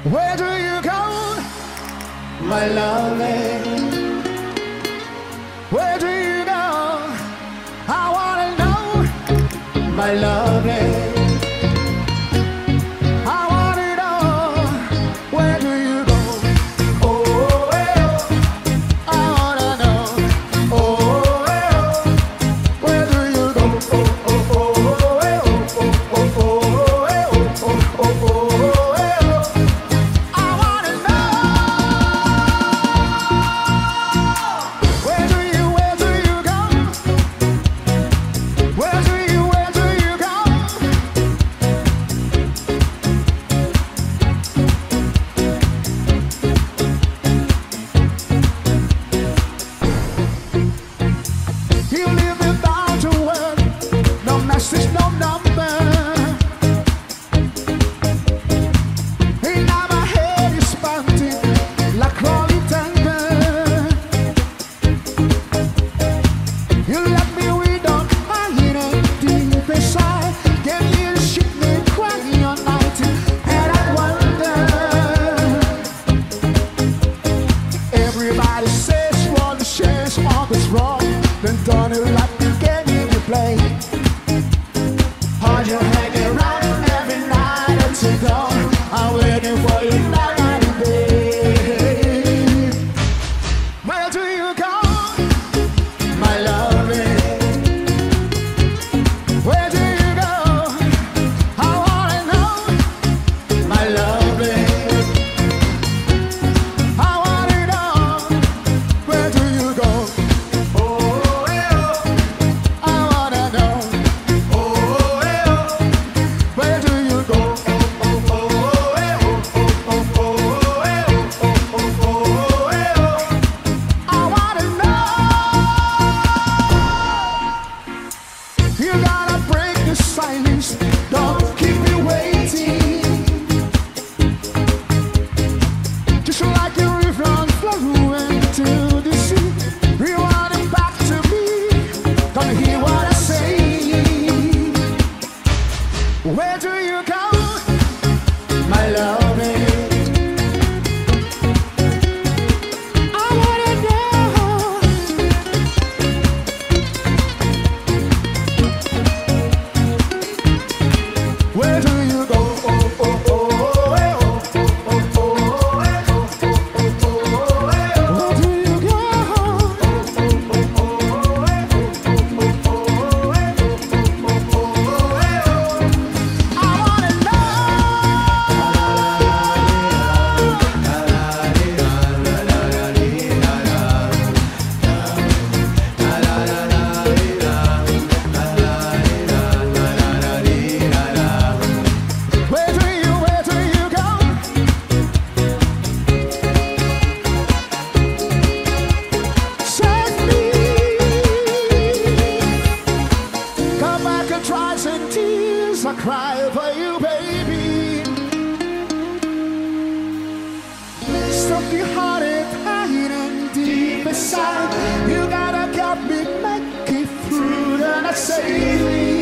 Where do you go, my lovely? Where do you go? I wanna know, my lovely. I wanna know, where do you go? Oh, I wanna know. Oh, where do you go? No number. In my head is pounding like rolling thunder. You left me without crying and deep inside. Gave me the shit me crying all night, and I wonder. Everybody says what the shares all was wrong. Then done it like you gave me to play. Hold your hand around every night until dawn. I'm waiting for you night and day. Where do you go, my lovely? Where do you go? I wanna know, my lovely. I wanna know, where do you go? I wanna know. Where do you go? I wanna know. You gotta break the silence. Don't keep me waiting. Just like a river flowing to the sea. Rewind it back to me. Gonna hear what I say. Where do you go, my lovely? I wanna know. Where do you go? Where do you go? I cry for you, baby. Stop your heart and hiding deep inside. You gotta help me make it through the night safely.